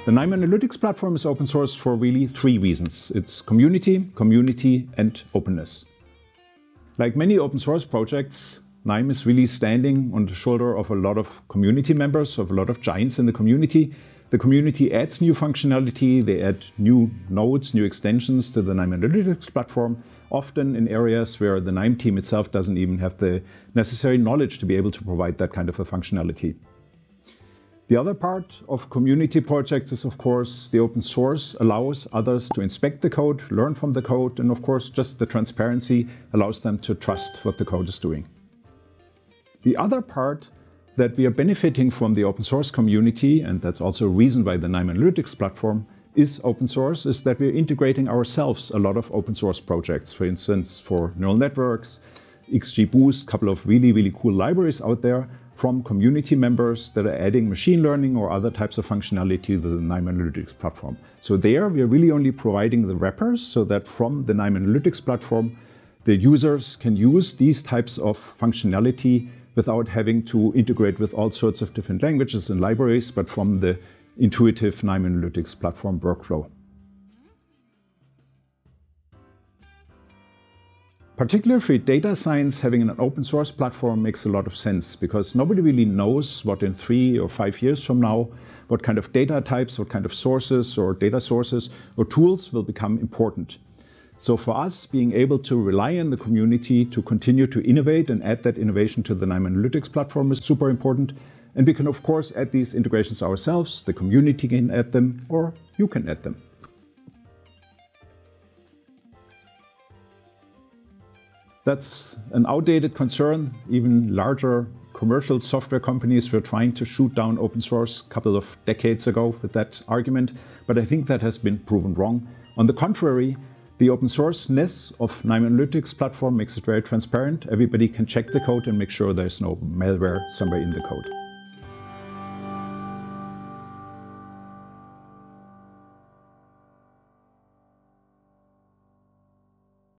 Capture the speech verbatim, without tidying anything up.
The KNIME Analytics platform is open source for really three reasons. It's community, community, and openness. Like many open source projects, KNIME is really standing on the shoulder of a lot of community members, of a lot of giants in the community. The community adds new functionality, they add new nodes, new extensions to the KNIME Analytics platform, often in areas where the KNIME team itself doesn't even have the necessary knowledge to be able to provide that kind of a functionality. The other part of community projects is, of course, the open source allows others to inspect the code, learn from the code, and of course, just the transparency allows them to trust what the code is doing. The other part that we are benefiting from the open source community, and that's also a reason why the KNIME Analytics platform is open source, is that we're integrating ourselves a lot of open source projects. For instance, for neural networks, XGBoost, a couple of really, really cool libraries out there from community members that are adding machine learning or other types of functionality to the KNIME Analytics platform. So there, we are really only providing the wrappers so that from the KNIME Analytics platform, the users can use these types of functionality without having to integrate with all sorts of different languages and libraries, but from the intuitive KNIME Analytics platform workflow. Particularly for data science, having an open source platform makes a lot of sense because nobody really knows what in three or five years from now, what kind of data types, what kind of sources or data sources or tools will become important. So for us, being able to rely on the community to continue to innovate and add that innovation to the KNIME Analytics platform is super important. And we can, of course, add these integrations ourselves. The community can add them, or you can add them. That's an outdated concern. Even larger commercial software companies were trying to shoot down open source a couple of decades ago with that argument. But I think that has been proven wrong. On the contrary, the open source-ness of KNIME Analytics platform makes it very transparent. Everybody can check the code and make sure there's no malware somewhere in the code.